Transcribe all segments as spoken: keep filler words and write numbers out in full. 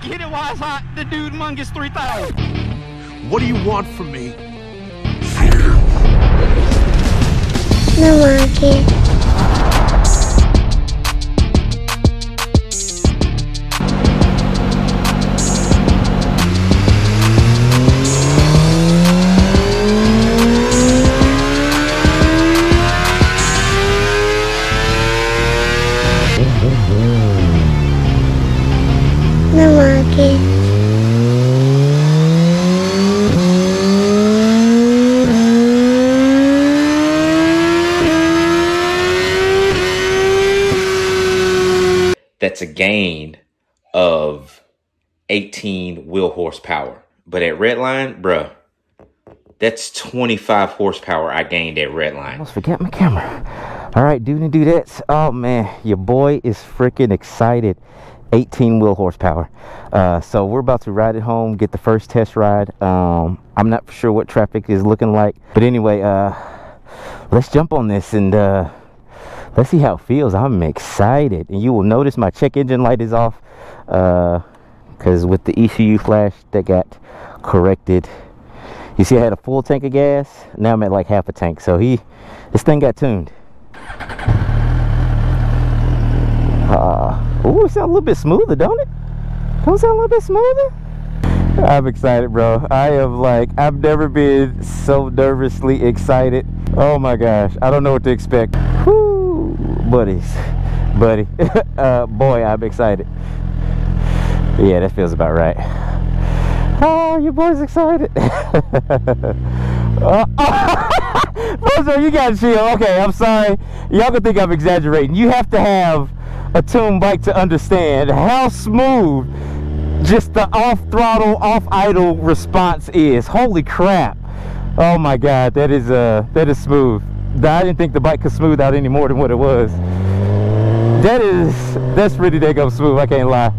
Get it while it's hot. The dude Mungus three thousand. What do you want from me? No monkey. No monkey. That's a gain of eighteen wheel horsepower. But at Redline, bruh, that's twenty-five horsepower I gained at Redline. I almost forget my camera. All right, dude and dudettes. Oh, man, your boy is freaking excited. eighteen wheel horsepower. Uh, so we're about to ride it home, get the first test ride. Um, I'm not sure what traffic is looking like. But anyway, uh, let's jump on this and... Uh, let's see how it feels. I'm excited. And you will notice my check engine light is off because uh, with the E C U flash that got corrected. You see I had a full tank of gas. Now I'm at like half a tank. So he, this thing got tuned. Uh, ooh, it sounds a little bit smoother, don't it? Don't it sound a little bit smoother? I'm excited, bro. I am like, I've never been so nervously excited. Oh my gosh. I don't know what to expect. Whew. Buddies, buddy, uh, boy, I'm excited. Yeah, that feels about right. Oh, your boy's excited. oh, oh. Bro, you gotta chill. Okay, I'm sorry. Y'all can think I'm exaggerating. You have to have a tuned bike to understand how smooth just the off throttle, off idle response is. Holy crap! Oh my God, that is uh, that is smooth. I didn't think the bike could smooth out any more than what it was. That is, that's pretty daggone smooth, I can't lie.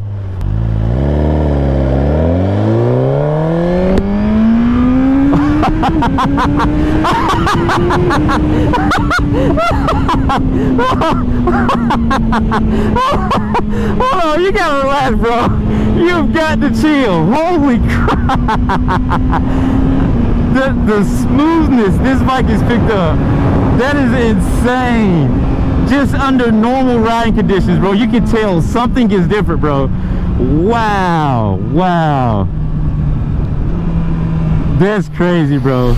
Hold on, you gotta relax, bro. You've got to chill. Holy crap. The, the smoothness this bike is picked up, that is insane. Just under normal riding conditions, bro, you can tell something is different, bro. Wow, wow. That's crazy, bro.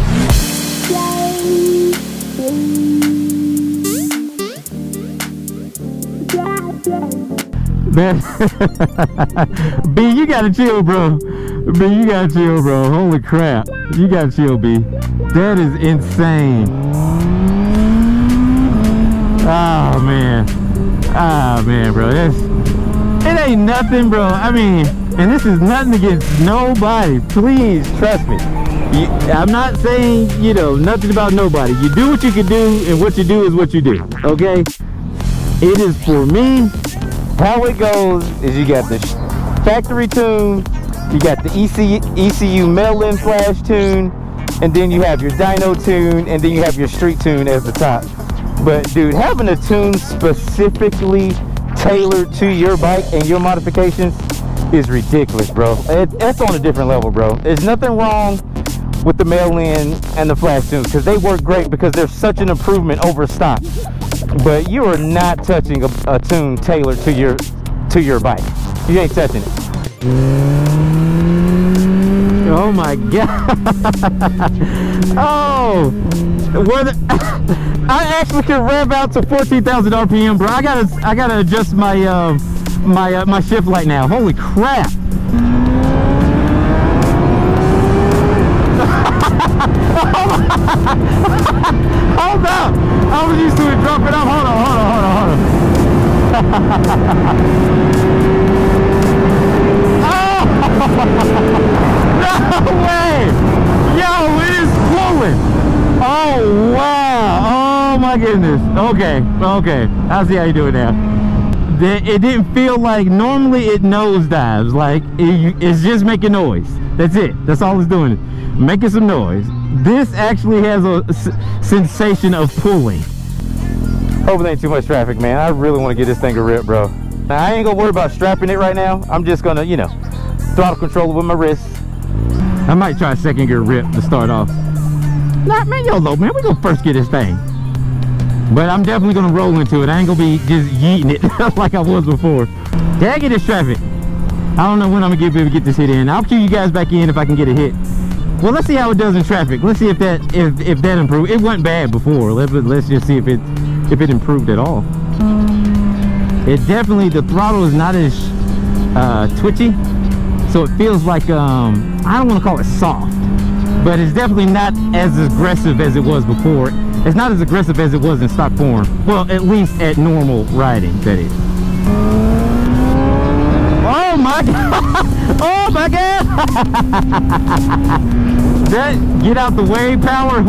B, you gotta chill, bro. B, you gotta chill, bro. Holy crap. You gotta chill, B. That is insane. Oh, man. Oh, man, bro. That's... It ain't nothing, bro. I mean, and this is nothing against nobody. Please, trust me. You, I'm not saying, you know, nothing about nobody. You do what you can do, and what you do is what you do, okay? It is for me. How it goes is you got the factory tune, you got the E C, E C U mail-in flash tune, and then you have your dyno tune, and then you have your street tune as the top. But dude, having a tune specifically tailored to your bike and your modifications is ridiculous, bro. It, that's on a different level, bro. There's nothing wrong with the mail-in and the flash tunes because they work great because they're such an improvement over stock. But you are not touching a, a tune tailored to your to your bike. You ain't touching it. Oh my God. Oh, where the, I actually can rev out to fourteen thousand R P M, bro. I gotta I gotta adjust my uh, my uh, my shift light now. Holy crap. Hold up! I was used to it dropping off. Hold on, hold on, hold on, hold on. Oh! No way! Yo, it is pulling! Oh, wow! Oh my goodness. Okay, okay. I see how you do it now. It didn't feel like, normally it nosedives. Like, it, it's just making noise. That's it. That's all it's doing. Making some noise. This actually has a sensation of pulling. Hope there ain't too much traffic, man. I really want to get this thing a rip, bro. Now, I ain't gonna worry about strapping it right now. I'm just gonna, you know, throttle control it with my wrist. I might try a second gear rip to start off. Nah, man, YOLO, man. We gonna first get this thing. But I'm definitely gonna roll into it. I ain't gonna be just yeeting it like I was before. Dang it, this traffic. I don't know when I'm gonna be able to get this hit in. I'll cue you guys back in if I can get a hit. Well, let's see how it does in traffic. Let's see if that if if that improved. It wasn't bad before. Let's let's just see if it if it improved at all. It definitely, the throttle is not as uh, twitchy, so it feels like um I don't want to call it soft, but it's definitely not as aggressive as it was before. It's not as aggressive as it was in stock form. Well, at least at normal riding, that is. Oh my god! Oh my god! That get out the way power.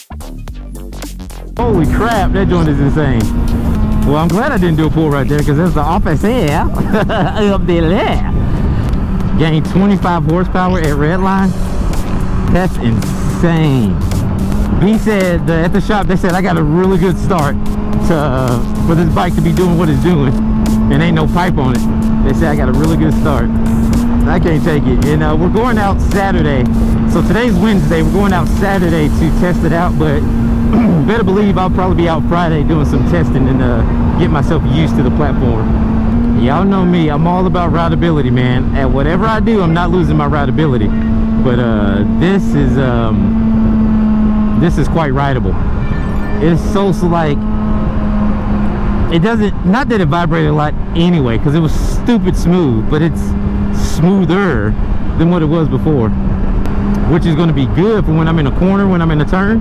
Holy crap, that joint is insane. Well, I'm glad I didn't do a pull right there, because that's the officer up there. Gained twenty-five horsepower at Redline. That's insane. B said uh, at the shop, they said I got a really good start to, uh, for this bike to be doing what it's doing, and ain't no pipe on it. They said I got a really good start. I can't take it. And uh, we're going out Saturday. So today's Wednesday. We're going out Saturday to test it out, but better believe I'll probably be out Friday doing some testing and uh, get myself used to the platform. Y'all know me. I'm all about rideability, man. At whatever I do, I'm not losing my rideability. But uh, this is um, this is quite rideable. It's so, so like, it doesn't, not that it vibrated a lot anyway, because it was stupid smooth, but it's smoother than what it was before, which is going to be good for when I'm in a corner, when I'm in a turn.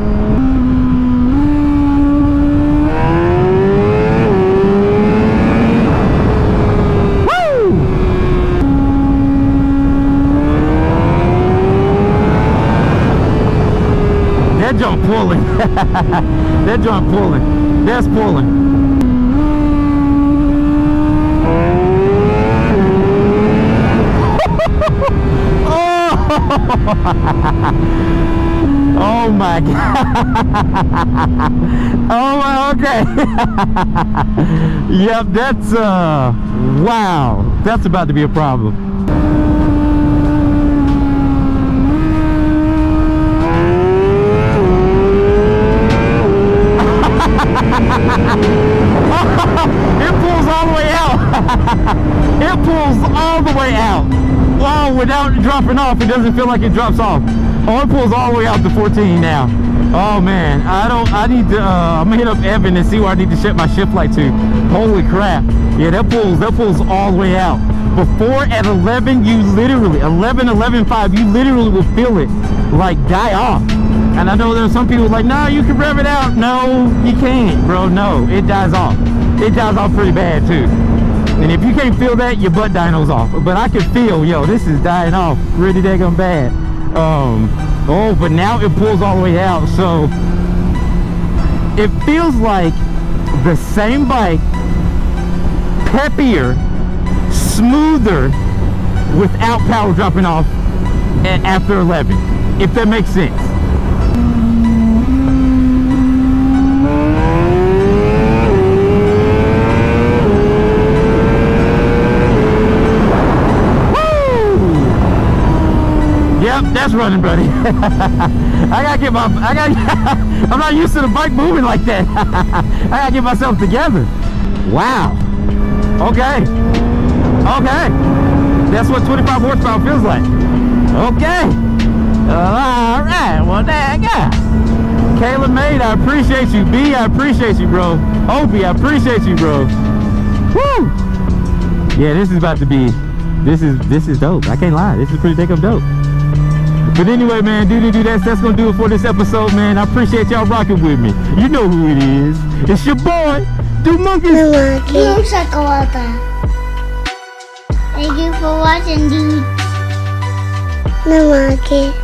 Woo! That jump pulling. That jump pulling. That's pulling. Oh my god. Oh my, okay. Yep, that's uh wow, that's about to be a problem. It pulls all the way out. It pulls all the way out. Wow, without dropping off, it doesn't feel like it drops off. Oh, it pulls all the way out to fourteen now. Oh man, I don't, I need to, uh, I'm gonna hit up Evan and see where I need to set my shift light to. Holy crap. Yeah, that pulls, that pulls all the way out. Before at eleven, you literally, eleven, eleven five, you literally will feel it like die off. And I know there's some people like, no, you can rev it out. No, you can't, bro. No, it dies off. It dies off pretty bad too. And if you can't feel that, your butt dyno's off. But I can feel, yo, this is dying off pretty daggone bad. Um, oh, but now it pulls all the way out. So it feels like the same bike, peppier, smoother, without power dropping off after eleven, if that makes sense. That's running, buddy. I gotta get my, I gotta, I'm not used to the bike moving like that. I gotta get myself together. Wow. Okay. Okay. That's what twenty-five horsepower feels like. Okay. All right. Well, there you go. Kayla Maid, I appreciate you. B, I appreciate you, bro. Opie, I appreciate you, bro. Woo. Yeah, this is about to be, this is, this is dope. I can't lie. This is pretty damn dope. But anyway, man, do do do that's that's gonna do it for this episode, man. I appreciate y'all rocking with me. You know who it is. It's your boy, Dude Monkeys. Looks like a water. Thank you for watching, dude. The market.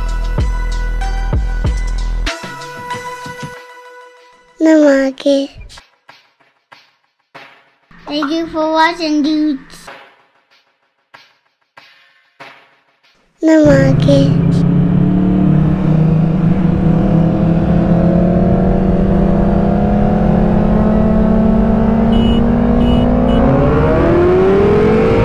The market. Thank you for watching, dudes. The market.